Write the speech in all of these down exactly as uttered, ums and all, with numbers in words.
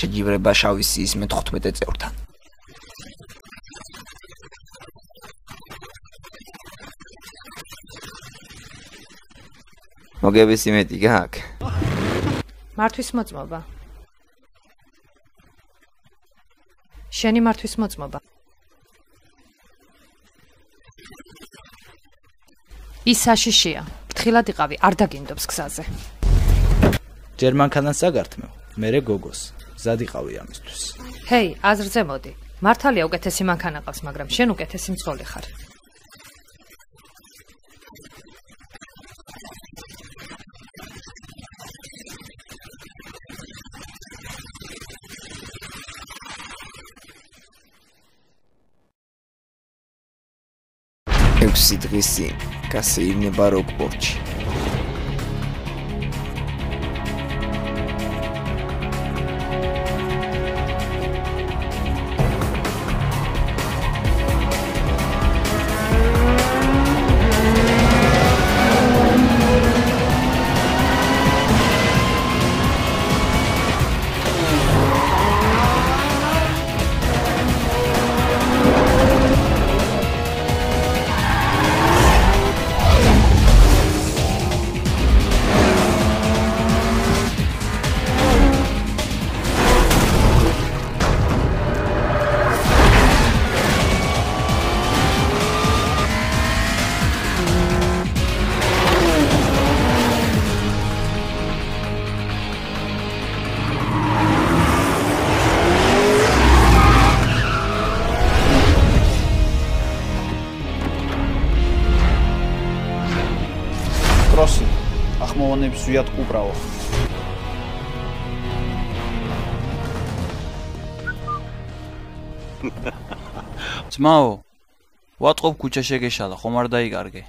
შეჯიბრება შავი სიის მეთხუთმეტე წევრთან. მოგების იმედი გაქვს? მართვის მოწმობა. შენი მართვის მოწმობა. ის საშიშია. ფრთხილად იყავი, არ დაგინდობს გზაზე. ჯერ მანქანას საგართმევ, მერე გოგოს. გზად იყავი ამისთვის. ჰეი, აზრზე მოდი. მართალია უკეთესი მანქანა ყავს, მაგრამ შენ უკეთესი მძღოლი ხარ. ექვსი დღისი გასეირნება როგბორჩი. ახმოვანებს ზვიად კუპრავა. ძმაო, ვატყობ ქუჩაში გეშალა, ხომ არ დაიკარგე?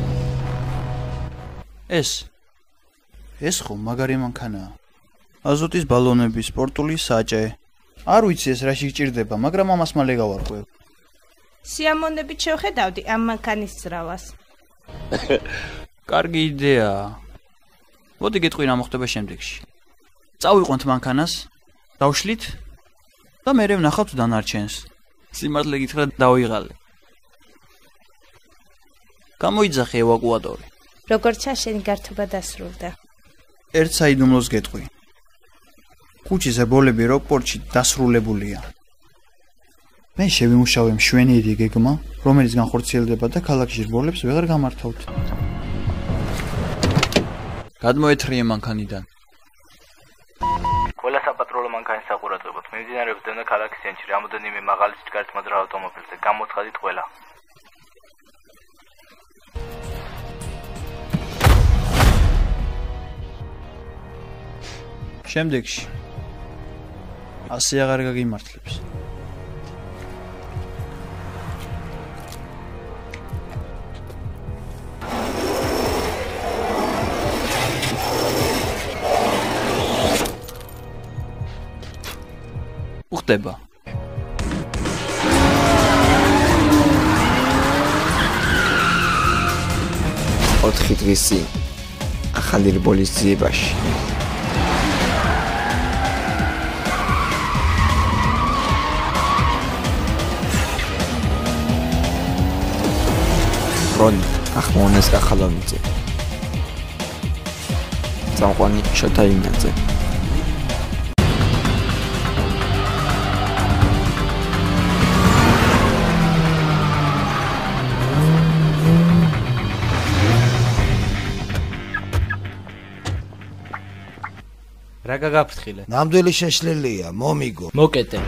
ეს ეს ხომ მაგარი მანქანაა. აზოტის ბალონები, სპორტული საჭე. არ ვიცი ეს რაში გჭირდება, მაგრამ ამას მალე გავარკვევ. სიამოვნებით შევხედავდი ამ მანქანის ძრავას. კარგი იდეაა. მოდი გეტყვი რა მოხდება შემდეგში. წავიყვანთ მანქანას, დავშლით და მერე ვნახავთ დანარჩენს. სიმართლე გითხრა დავიღალე. გამოიძახე ევაკუატორი. როგორც შენი გართობა დასრულდა. ერთ საიდუმლოს გეტყვი. ქუჩის ებოლები როგბორჩი დასრულებულია. მე შევიმუშავე მშვენიერი გეგმა, რომელიც განხორციელდება და ქალაქში რბოლებს ვეღარ გამართავთ. გადმოეთრიე მანქანიდან. ყველა საპატრულო მანქანის საყურადღებოდ მიმდინარეობს დენა ქალაქის ცენტრში რამოდენიმე მაღალი სიჩქარით ავტომობილზე. გამოცხადით ყველა. შემდეგში ასე აღარ გაგიმართლებს. უხდება. ოთხი დღისი ახალი რბოლის ძიებაში. რონი ახმოვანეს კახა ლომიძე. წამყვანი შოთა იმნაძე. რა გაგაფრთხილე? ნამდვილი შეშლილია, მომიგო. მოკეტე.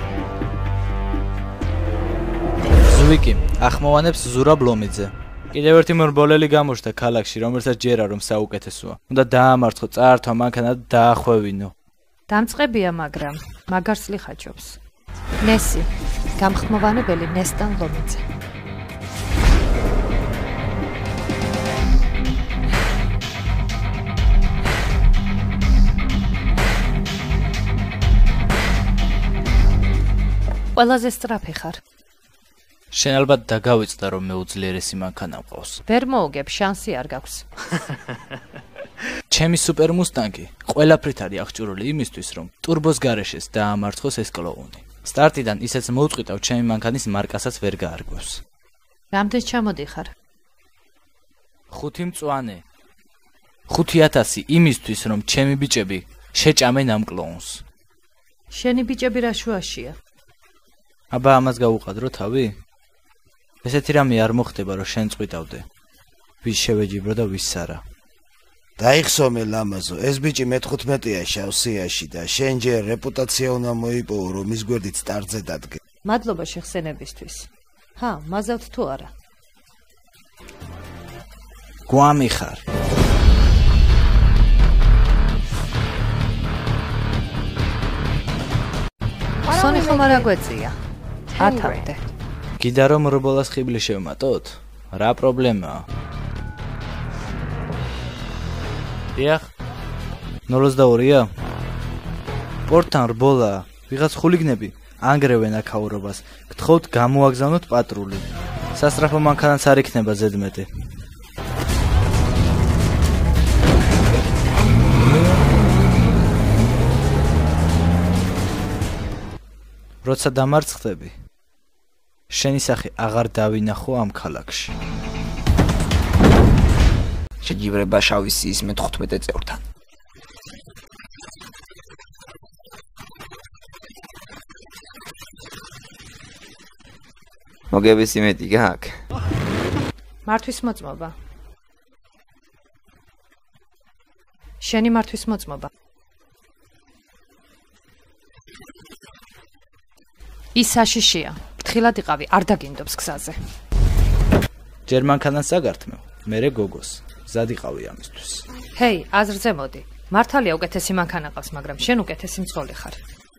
ზვიკი ახმოვანებს ზურაბ ლომიძე. კიდევ ერთი მრბოლელი გამოჩნდა ქალაქში, რომელსაც ჯერა რომ საუკეთესოა. უნდა დაამარცხო, წაართვა მანქანა და დაახვევინო. დამწყებია, მაგრამ მაგარს ლიხაჩობს. ნესი, გამხმოვანებელი ნესტან ლომიძე. ყველაზე სწრაფი ხარ. შენ ალბათ დაგავიწყდა რომ მე უძლიერესი მანქანა მყავს. ვერ მოუგებ, შანსი არ გაქვს. ჩემი სუპერ მუსტანგი ყველაფრით არის აღჭურვილი იმისთვის, რომ ტურბოს გარეშეს დაამარცხოს ეს კლოუნი. სტარტიდან ისეც მოუწყვიტავ ჩემი მანქანის მარკასაც ვერ გაარკვევს. რამდენს ჩამოდიხარ? ხუთი მწვანე. ხუთი ათასი იმისთვის, რომ ჩემი ბიჭები შეჭამენ ამ კლოუნს. შენი ბიჭები რა შუაშია? აბა ამას გაუყადრო თავი? ესეთი რამე არ მოხდება, რომ შენ წვიტავდე. ვის შევეჯიბრო და ვის არა. დაიხსომე ლამაზო, ეს ბიჭი მეთხუთმეტეა შავსიაში და შენ ჯერ რეპუტაცია უნდა მოიპოვო, რომ ის გვერდით სტარტზე დადგე. მადლობა შეხსენებისთვის. ჰა, მაზავთ თუ არა? გვამი ხარ. სონი ხომ არ აგვეწია? ათავდე. გიდა რომ რბოლას ხიბლი შევმატოთ? რა პრობლემაა? დიახ. ნოლ ოცდაორია? პორტთან რბოლა. ვიღაც ხულიგნები ანგრევენ აქაურობას. გთხოვთ გამოაგზავნოთ პატრული. სასწრაფო მანქანაც არ იქნება ზედმეტი. როცა დამარცხდები, შენი სახე აღარ დავინახო ამ ქალაქში. შეჯიბრება შავი სიის მეთხუთმეტე წევრთან. მოგების იმედი გაქვს? მართვის მოწმობა. შენი მართვის მოწმობა. ის საშიშია. ფრთხილად იყავი, არ დაგინდობს გზაზე. ჯერ მანქანას აგართმევ, მერე გოგოს. მზად იყავი ამისთვის. ჰეი, აზრზე მოდი. მართალია უკეთესი მანქანა ყავს, მაგრამ შენ უკეთესი მძღოლი ხარ.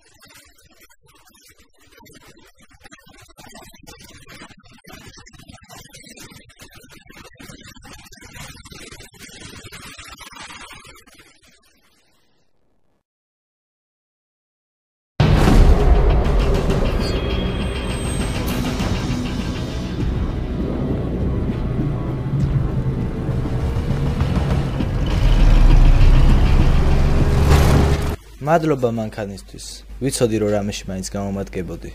მადლობა მანქანისთვის. ვიცოდი რომ რამეში მაინც გამომადგებოდი.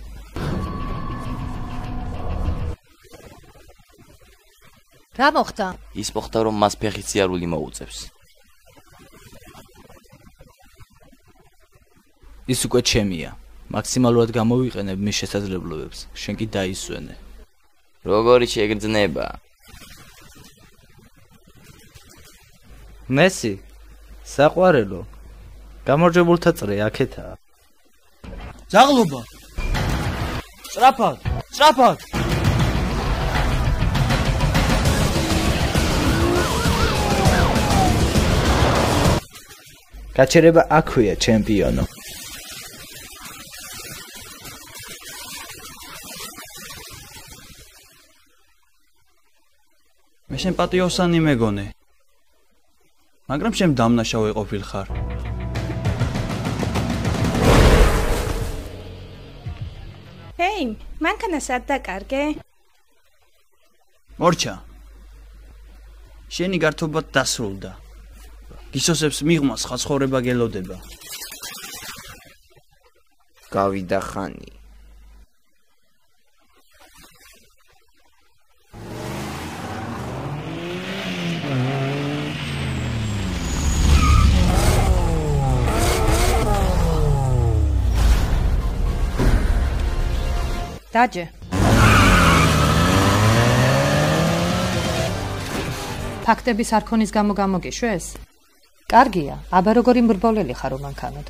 რა მოხდა? ის მოხდა რომ მას ფეხით სიარული მოუწევს. ის უკვე ჩემია. მაქსიმალურად გამოვიყენებ მის შესაძლებლობებს. შენ კი დაისვენე. როგორი შეგრძნება? მესი, საყვარელო. გამარჯვებულთა წრე აქეთაა. ზაღლობა. სწრაფად, სწრაფად. გაჩერება აქვეა, ჩემპიონო. მე შენ პატიოსანი მეგონე. მაგრამ შენ დამნაშავე ყოფილ ხარ. ჰეი, მანქანას არ დაკარგე? მორჩა. შენი გართობა დასრულდა. გისოსებს მიღმა სხვა ცხოვრება გელოდება. გავიდა ხანი. დაჯე. ფაქტების არქონის გამო გამოგიშვეს? კარგია, აბა როგორი მრბოლელი ხარ მანქანად.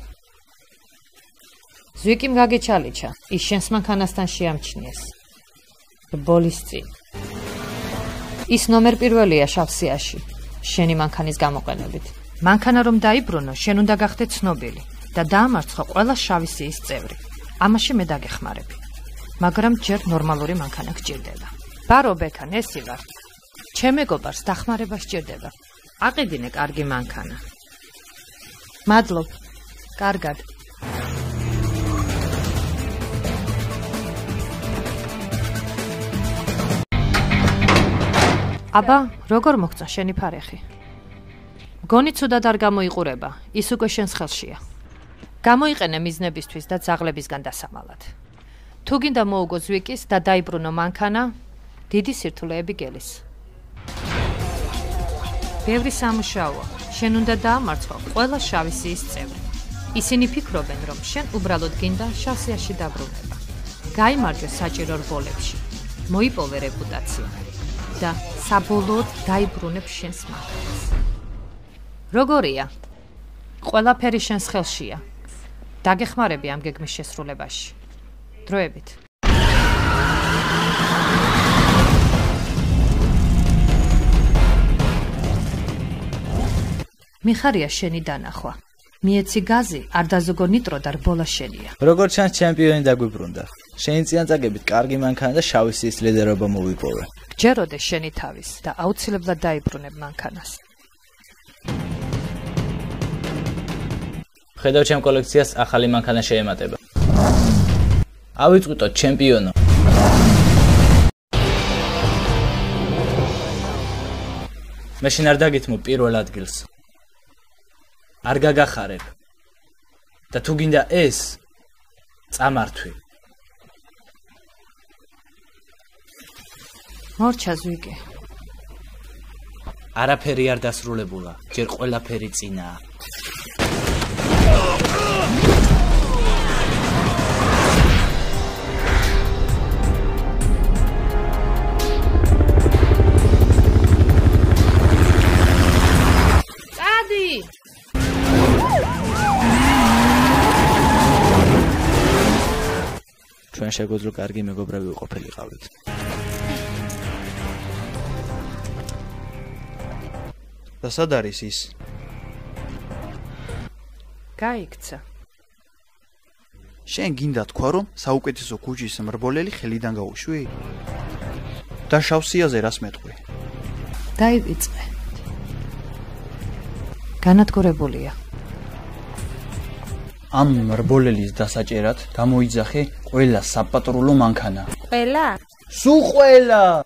ზვიკიმ გაგეჩალიჩა, ის შენს მანქანასთან შეამჩნიეს. რბოლის წინ. ის ნომერ პირველია შავსიაში, შენი მანქანის გამოყენებით. მანქანა რომ დაიბრუნო, შენ უნდა გახდე ცნობილი და დაამარცხო ყველა შავი სიის წევრი. ამაში მე დაგეხმარები. მაგრამ ჯერ ნორმალური მანქანა გჭირდება. ბარო ბექან, ესი ვარ. ჩემ მეგობარს დახმარება სჭირდება. აყიდინე კარგი მანქანა. მადლობ. კარგად. აბა, როგორ მოგწა შენი ფარეხი? გონი ცუდად არ გამოიყურება, ის უკვე შენს ხელშია. გამოიყენე მიზნებისთვის და ძაღლებისგან დასამალად. თუ გინდა მოუგო ზვიკის და დაიბრუნო მანქანა, დიდი სირთულეები გელის. ბევრი სამუშაოა, შენ უნდა დაამარცხო ყველა შავი სიის წევრი. ისინი ფიქრობენ, რომ შენ უბრალოდ გინდა შავსიაში დაბრუნება. გაიმარჯვე საჭირო რბოლებში, მოიპოვე რეპუტაცია და საბოლოოდ დაიბრუნებ შენს მანქანას. როგორია? ყველაფერი შენს ხელშია. დაგეხმარები ამ გეგმის შესრულებაში. დროებით. მიხარია შენი დანახვა. მიეცი გაზი, არ დაზოგო ნიტრო და რბოლა შენია. როგორც ჩანს, ჩემპიონი დაგვიბრუნდა. შენი წინაწაგებით კარგი მანქანა და შავი სიის ლიდერობა მოვიპოვე. გჯეროდე შენი თავის და აუცილებლად დაიბრუნებ მანქანას. ხედავ ჩემ კოლექციას ახალი მანქანა შეემატება. ავიწყვითო ჩემპიონო. მაშინ არ დაგითმო პირველ ადგილს. არ გაგახარებ. და თუ გინდა ეს წამართვი. მორჩა ზვიგე. არაფერი არ დასრულებულა, ჯერ ყველაფერი წინაა. ჩვენ შეგვიძლია კარგი მეგობრები ვიყოფილიყავით. და სად არის ის? გაიქცა. შენ გინდა თქვა, რომ საუკეთესო ქუჩის მრბოლელი ხელიდან გაუშვი? და შავსიაზე რას მეტყვი? დაივიწყე. განადგურებულია. ამ მრბოლელის დასაჭერად გამოიძახე ყველა საპატრულო მანქანა. ყველა? სულ ყველა!